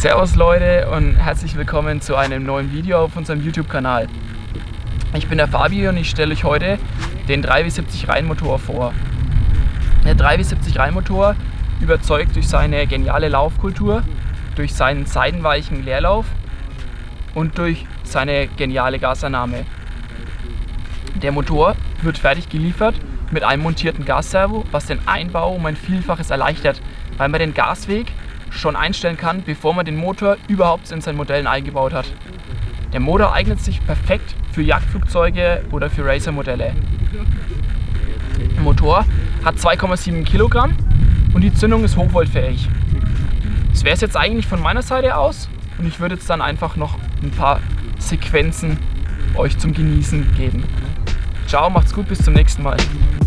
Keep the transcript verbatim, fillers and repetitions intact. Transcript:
Servus Leute und herzlich willkommen zu einem neuen Video auf unserem YouTube-Kanal. Ich bin der Fabi und ich stelle euch heute den drei W siebzig Reihenmotor vor. Der drei W siebzig Reihenmotor überzeugt durch seine geniale Laufkultur, durch seinen seitenweichen Leerlauf und durch seine geniale Gasannahme. Der Motor wird fertig geliefert mit einem montierten Gasservo, was den Einbau um ein Vielfaches erleichtert, weil man den Gasweg schon einstellen kann, bevor man den Motor überhaupt in seinen Modellen eingebaut hat. Der Motor eignet sich perfekt für Jagdflugzeuge oder für Racer-Modelle. Der Motor hat zwei Komma sieben Kilogramm und die Zündung ist hochvoltfähig. Das wäre es jetzt eigentlich von meiner Seite aus und ich würde jetzt dann einfach noch ein paar Sequenzen euch zum Genießen geben. Ciao, macht's gut, bis zum nächsten Mal.